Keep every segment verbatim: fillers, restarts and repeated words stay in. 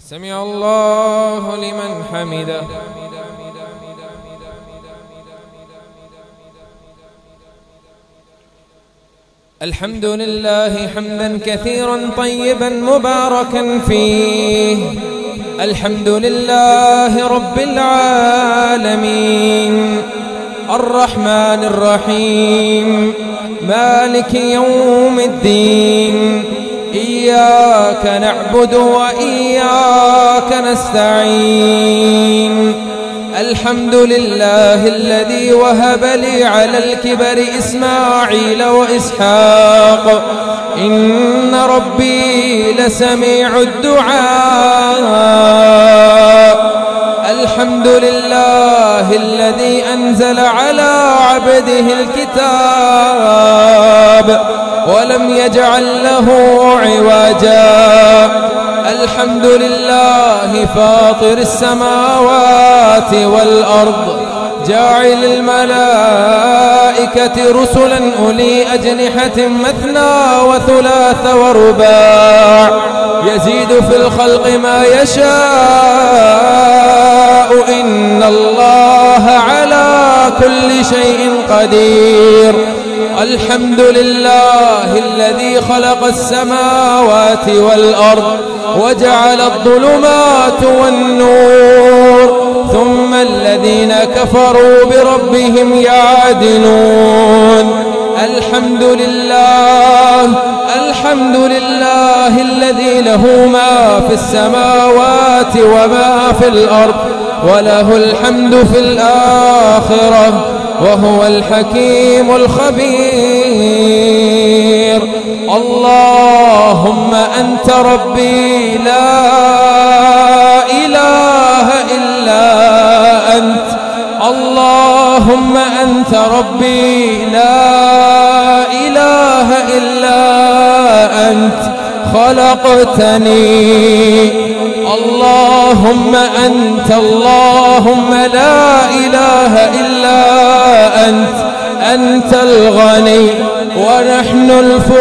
سمع الله لمن حمده. الحمد لله حمدا كثيرا طيبا مباركا فيه. الحمد لله رب العالمين الرحمن الرحيم مالك يوم الدين. إياك نعبد وإياك نستعين. الحمد لله الذي وهب لي على الكبر إسماعيل وإسحاق. إن ربي لسميع الدعاء. الحمد لله الذي أنزل على عبده الكتاب ولم يجعل له عوجا. الحمد لله فاطر السماوات والأرض جاعل الملائكة رسلا أولي أجنحة مثنى وثلاث ورباع يزيد في الخلق ما يشاء. إن الله على كل شيء قدير. الحمد لله الذي خلق السماوات والأرض وجعل الظلمات والنور ثم الذين كفروا بربهم يعدلون. الحمد لله الحمد لله الذي له ما في السماوات وما في الأرض وله الحمد في الآخرة وهو الحكيم الخبير. اللهم أنت ربي لا إله إلا أنت. اللهم أنت ربي لا إله إلا أنت خلقتني. اللهم أنت اللهم لا إله إلا أنت. أنت الغني ونحن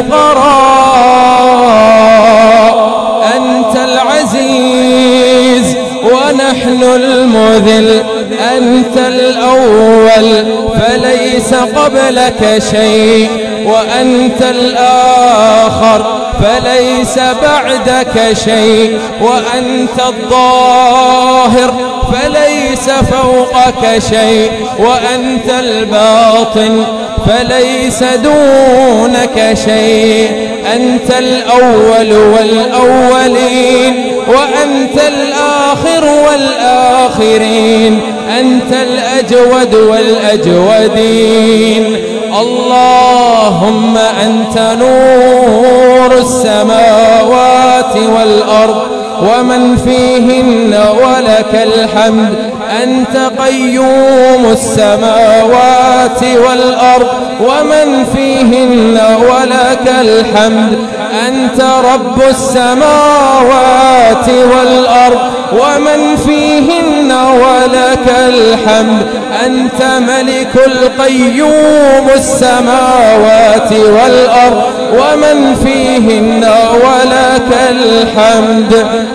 الفقراء. أنت العزيز ونحن المذل. أنت الأول فليس قبلك شيء وأنت الآخر فليس بعدك شيء وأنت الظاهر فليس فوقك شيء وأنت الباطن فليس دونك شيء. أنت الأول والأولين وأنت الآخر والآخرين. أنت الأجود والأجودين. اللهم أنت نور السماوات والأرض ومن فيهن ولك الحمد. أنت قيوم السماوات والأرض ومن فيهن ولك الحمد. أنت رب السماوات والأرض ومن فيهن ولك الحمد. أنت ملك القيوم السماوات والأرض ومن فيهن ولك الحمد.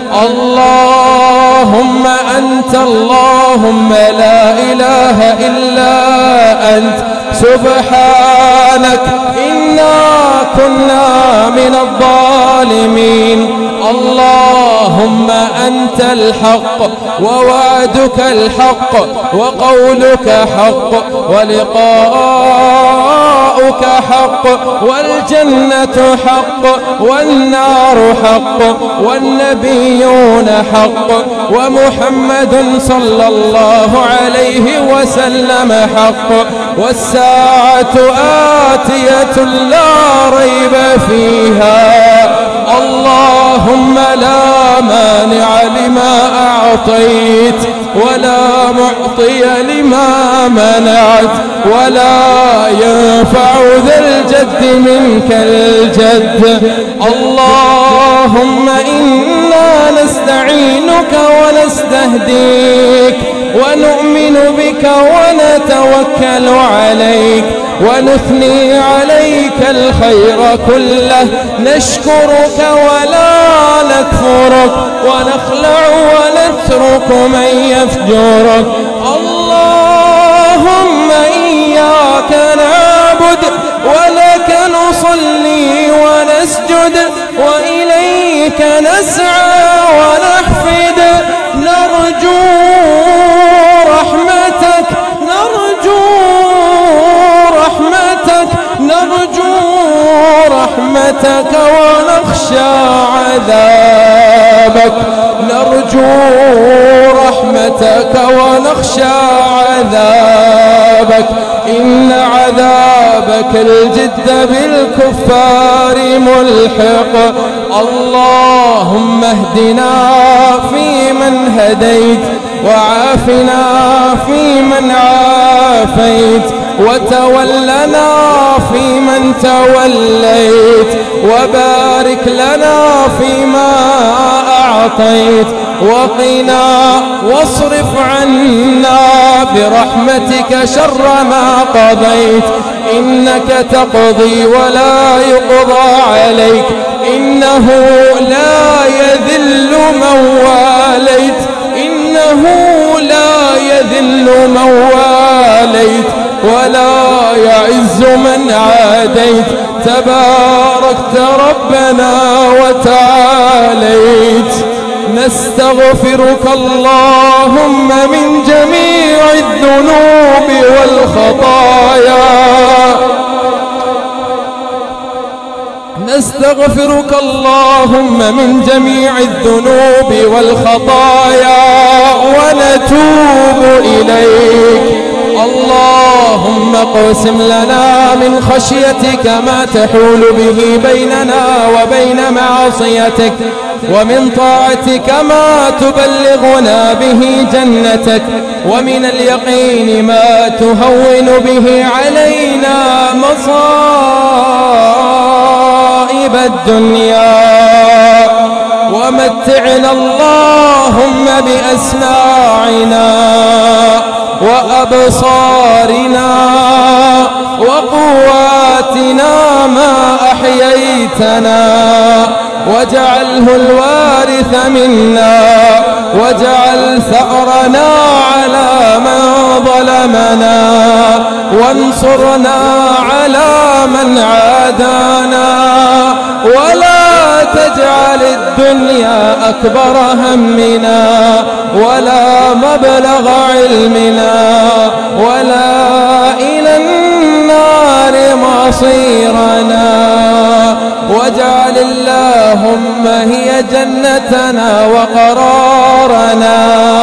اللهم أنت اللهم لا إله إلا أنت. سبحانك إنا كنا من الظالمين. اللهم أنت الحق ووعدك الحق وقولك حق ولقاؤك حق والجنة حق والنار حق والنبيون حق ومحمد صلى الله عليه وسلم حق والساعة آتية لا ريب فيها. اللهم لا مانع لما أعطيت ولا معطي لما منعت ولا ينفع ذا الجد منك الجد. اللهم إنا نستعينك ونستهديك ونؤمن بك ونستهديك نتوكل عليك ونثني عليك الخير كله، نشكرك ولا نكفرك، ونخلع ونترك من يفجرك. اللهم إياك نعبد ولك نصلي ونسجد، وإليك نسعى ونحفد، نرجو رحمتك نرجو رحمتك نرجو رحمتك ونخشى عذابك، نرجو رحمتك ونخشى عذابك، إن عذابك الجد بالكفار ملحق. اللهم اهدنا فيمن هديت، وعافنا فيمن عافيت، وتولنا فيمن توليت، وبارك لنا فيما أعطيت، وقنا واصرف عنا برحمتك شر ما قضيت، إنك تقضي ولا يقضى عليك، إنه لا يذل من واليت إنه لا يذل من واليت ولا يعز من عاديت، تباركت ربنا وتعاليت. نستغفرك اللهم من جميع الذنوب والخطايا نستغفرك اللهم من جميع الذنوب والخطايا ونتوب إليك. اللهم اقسم لنا من خشيتك ما تحول به بيننا وبين معصيتك، ومن طاعتك ما تبلغنا به جنتك، ومن اليقين ما تهون به علينا مصائب الدنيا، ومتعنا اللهم بأسماعنا وأبصارنا وقواتنا ما أحييتنا، واجعله الوارث منا، واجعل ثأرنا على من ظلمنا، وانصرنا على من عادانا، ولا تجعل الدنيا أكبر همنا ولا مبلغ علمنا ولا إلى النار مصيرنا، واجعل اللهم هي جنتنا وقرارنا.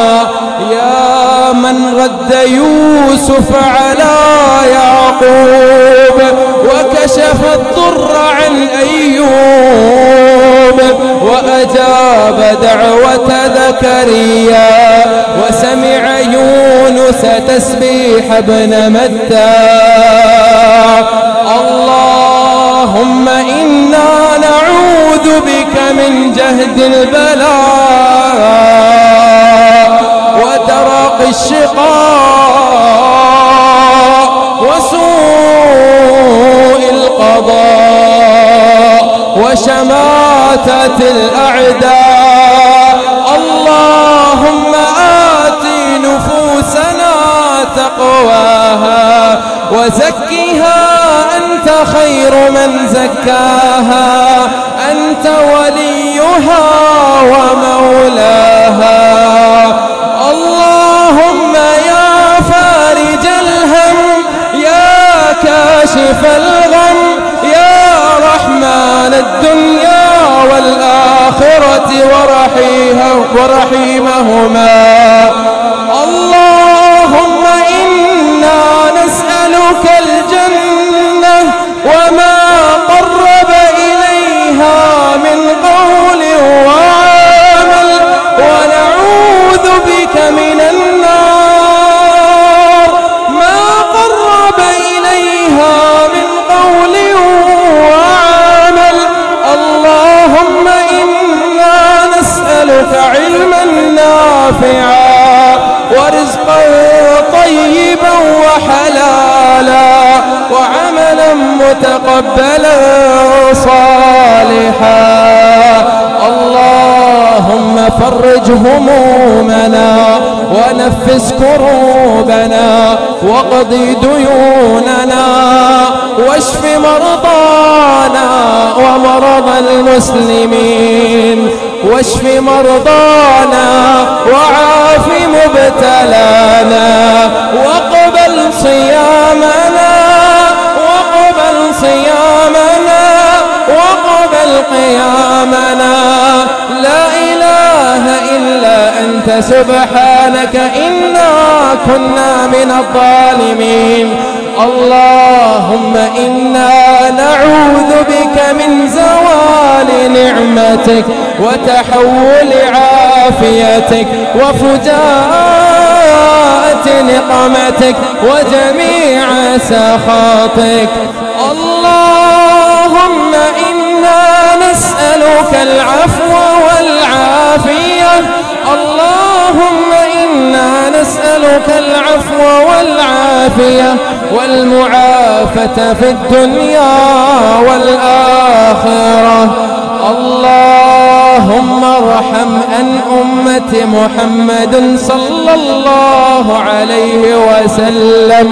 يا من رد يوسف على يعقوب وكشف الضر عن أيوب، وأجاب دعوة زكريا، وسمع يونس تسبيح ابن متى. اللهم إنا نعوذ بك من جهد البلاء ودرق الشقاء وسوء القضاء وشماتة الأعداء. اللهم آت نفوسنا تقواها وزكها أنت خير من زكاها، أنت وليها ومولاها. اللهم يا فارج الهم، يا كاشف الغم، يا رحمن الدنيا والآخرة ورحيمهما، اللهم إنا نسألك الجنة وما قرب إليها من قول وعمل، ونعوذ بك من النار ما قرب إليها من قول وعمل. اللهم إنا نسألك علما نافعا وحلالا وعملا متقبلا صالحا. اللهم فرج همومنا ونفس كروبنا واقض ديوننا واشف مرضانا ومرضى المسلمين واشف مرضانا وعاف مبتلانا واقبل صيامنا واقبل صيامنا واقبل قيامنا. لا إله إلا أنت سبحانك إنا كنا من الظالمين. اللهم إنا نعوذ بك من زوال نعمتك وتحول عافيتك وفجاءة نقمتك وجميع سخطك. اللهم إنا نسألك العفو والعافية. اللهم إنا نسألك العفو والعافية والمعافاة في الدنيا والآخرة. اللهم ارحم عن أمة محمد صلى الله عليه وسلم.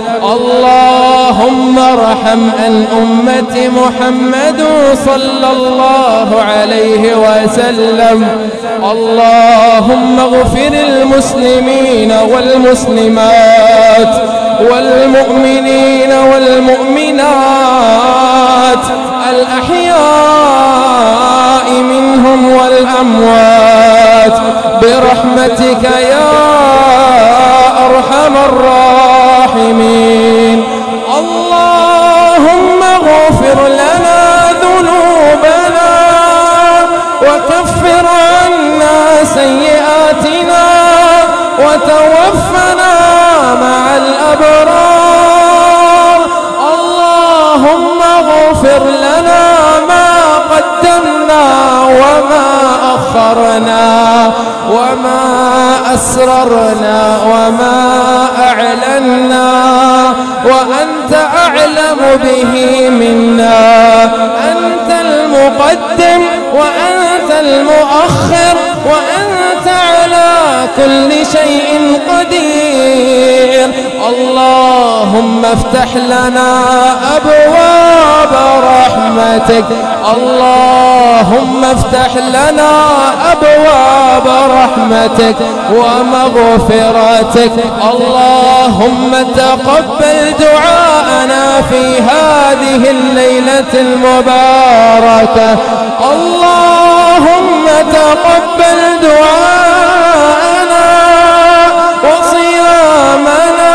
اللهم ارحم عن أمة محمد صلى الله عليه وسلم. اللهم اغفر المسلمين والمسلمات والمؤمنين والمؤمنات الأحياء منهم والأموات برحمتك يا أرحم الراحمين. اللهم اغفر لنا ذنوبنا وكفر عنا سيئاتنا وتوفنا مع الأبرار. اللهم اغفر لنا ما قدمنا وما أخرنا وما أسررنا وما أعلنا وأنت أعلم به منا. أنت المقدم وأنت المؤخر وأنت على كل شيء قدير. اللهم افتح لنا أبواب رحمتك. اللهم افتح لنا أبواب رحمتك ومغفرتك. اللهم تقبل دعاءنا في هذه الليلة المباركة. اللهم تقبل دعاءنا وصيامنا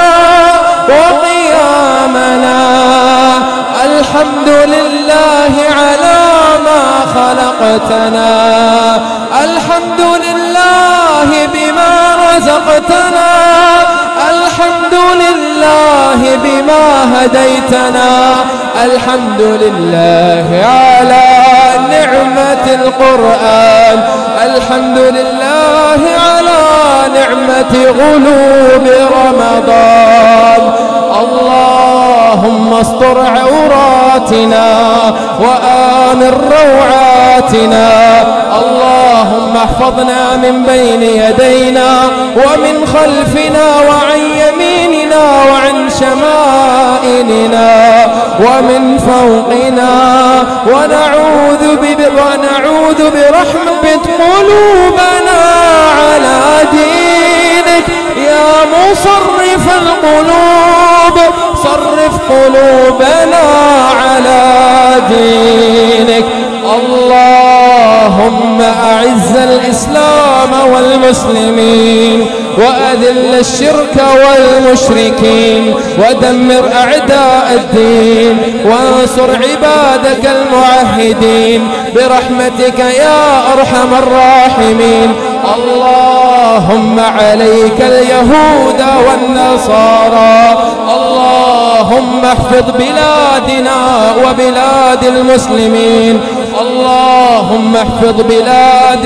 وقيامنا. الحمد لله على ما خلقتنا. الحمد لله بما رزقتنا. الحمد لله بما هديتنا. الحمد لله على نعمة القرآن. الحمد لله على نعمة غلوب رمضان. اللهم استر عوراتنا وآمن روعاتنا. اللهم احفظنا من بين يدينا ومن خلفنا وعن يميننا وعن شمائلنا ومن فوقنا ونعوذ ونعوذ برحمة قلوبنا على دينك يا مصرف القلوب. صرف قلوبنا على دينك. اللهم أعز الإسلام والمسلمين وأذل الشرك والمشركين ودمر أعداء الدين وانصر عبادك الموحدين برحمتك يا أرحم الراحمين. اللهم عليك اليهود والنصارى. اللهم احفظ بلادنا وبلاد المسلمين. اللهم احفظ بلاد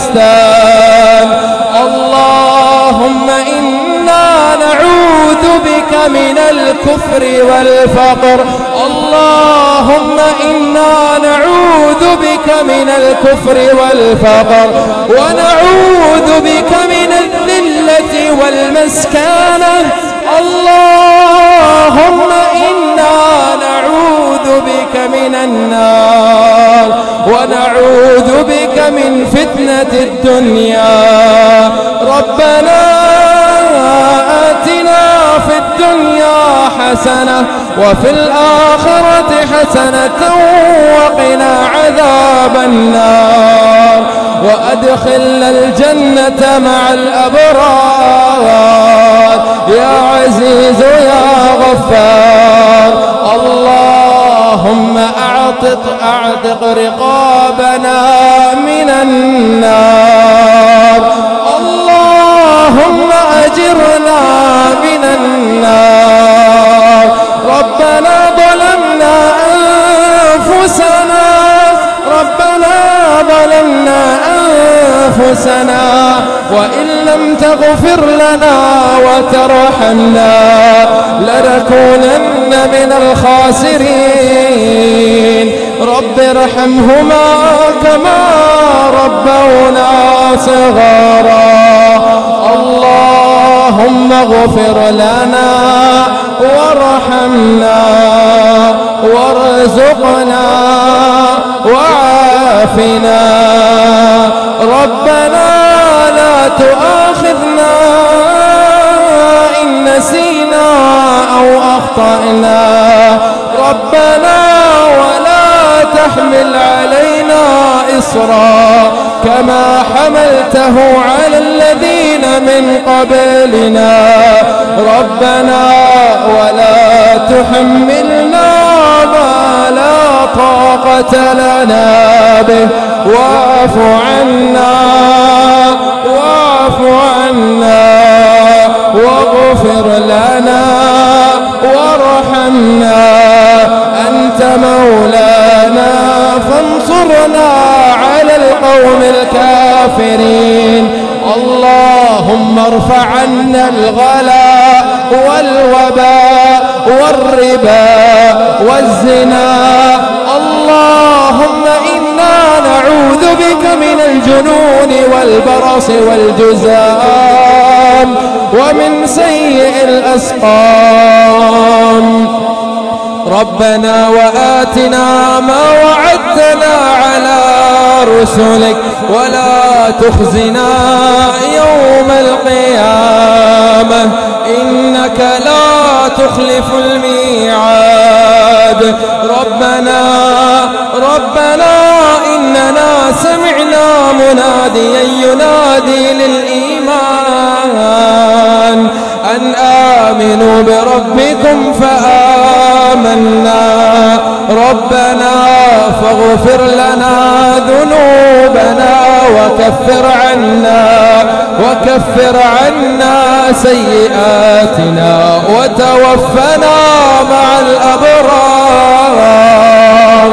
الباكستان. اللهم إنا نعوذ بك الكفر والفقر. اللهم إنا نعوذ بك من الكفر والفقر، ونعوذ بك من الذلة والمسكنة. اللهم إنا نعوذ بك من النار، ونعوذ بك من فتنة الدنيا. ربنا آتنا في الدنيا حسنة وفي الآخرة حسنة وقنا عذاب النار، وأدخلنا الجنة مع الأبرار يا عزيز يا غفار. اللهم أعتق أعتق رقابنا من النار. اللهم أجرنا من النار. ربنا ظلمنا أنفسنا ربنا ظلمنا أنفسنا وإن لم تغفر لنا وترحمنا لنكونن من الخاسرين. رب ارحمهما كما ربونا صغارا. اللهم اغفر لنا وارحمنا وارزقنا وعافنا. ربنا لا تؤاخذنا إن نسينا أو أخطأنا. ربنا ولا تحمل علينا إصرا كما حملته على الذين من قبلنا. ربنا ولا تحملنا ما لا طاقة لنا به. واعف عنا واعف عنا واغفر لنا وارحمنا. أنت مولانا فانصرنا على القوم الكافرين. اللهم ارفع عنا الغلاء والوباء والربا والزنا. اللهم إنا نعوذ بك من الجنون والبرص والجذام ومن سيء الأسقام. ربنا وآتنا ما وعدتنا على رسلك ولا تخزنا يوم القيامة إنك لا تخلف الميعاد. ربنا ربنا إننا سمعنا مناديا ينادي للإيمان أن آمنوا بربكم فآمنا. ربنا فاغفر لنا ذنوبنا وكفر عنا وكفر عنا سيئاتنا وتوفنا مع الأبرار.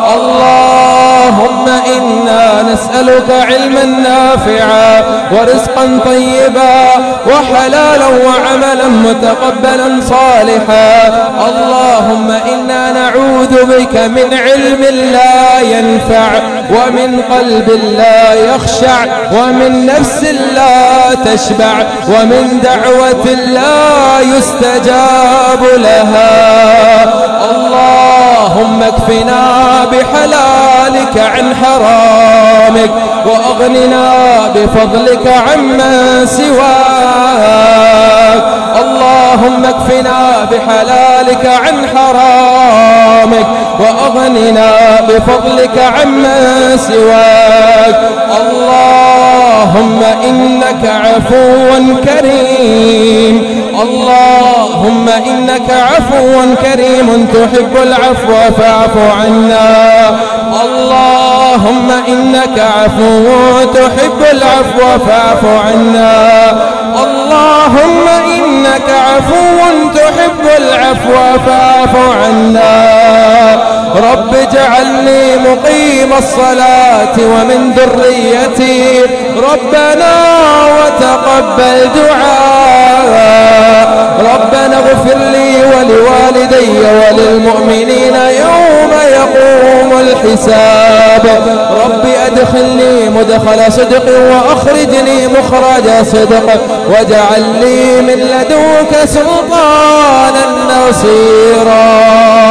اللهم إنا نسألك علما نافعا ورزقا طيبا وحلالا وعملا متقبلا صالحا. اللهم إنا نعوذ بك من علم لا ينفع ومن قلب لا يخشع ومن نفس لا تشبع ومن دعوة لا يستجاب لها. اللهم اكفنا بحلالك عن حرامك وأغننا بفضلك عمن سواك. اللهم اكفنا بحلالك عن حرامك وأغننا بفضلك عمن سواك. اللهم إنك عفو كريم. اللهم إنك عفو كريم تحب العفو فاعف عنا. اللهم إنك عفو تحب العفو فاعف عنا. اللهم إنك عفو تحب العفو فاعف عنا. رب اجعلني مقيم الصلاة ومن ذريتي. ربنا وتقبل دعاء. ربنا اغفر لي ولوالدي الحساب. رب أدخلني مدخل صدق وأخرجني مخرج صدق واجعل لي من لدنك سلطانا نصيرا.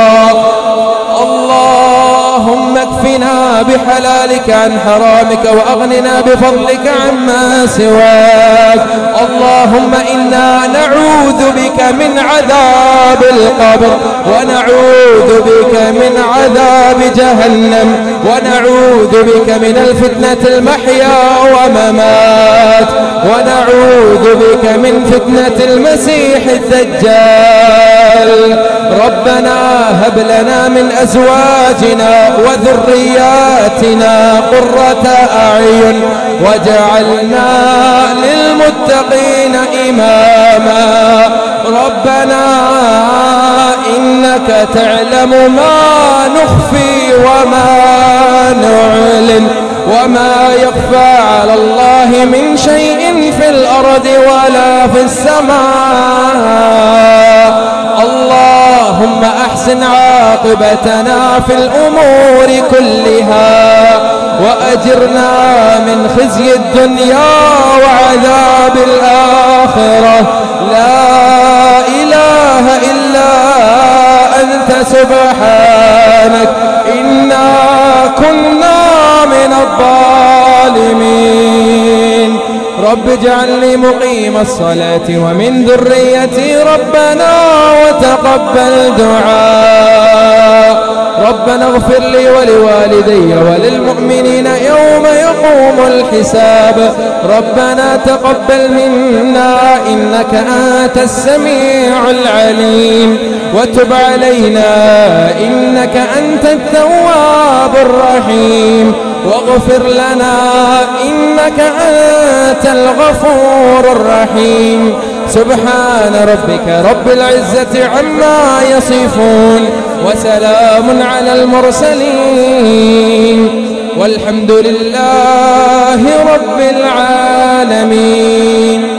اللهم اكفنا بحلالك عن حرامك وأغننا بفضلك عما سواك. اللهم إنا نعوذ بك من عذاب القبر ونعوذ بك من عذاب جهنم ونعوذ بك من الفتنة المحيا وممات ونعوذ بك من فتنة المسيح الدجال. ربنا هب لنا من أزواجنا وذرياتنا قرة أعين واجعلنا للمتقين إماما. ربنا إنك تعلم ما نخفي وما نعلن وما يخفى على الله من شيء في الأرض ولا في السماء. اللهم أحسن عاقبتنا في الأمور كلها وأجرنا من خزي الدنيا وعذاب الآخرة. لا إله إلا أنت سبحانك إنا كنا من الظالمين. رب اجعلني مقيم الصلاة ومن ذريتي ربنا وتقبل دعاء. ربنا اغفر لي ولوالدي وللمؤمنين يوم يقوم الحساب. ربنا تقبل منا إنك أنت السميع العليم وتب علينا إنك أنت التواب الرحيم واغفر لنا إنك أنت الغفور الرحيم. سبحان ربك رب العزة عما يصفون وسلام على المرسلين والحمد لله رب العالمين.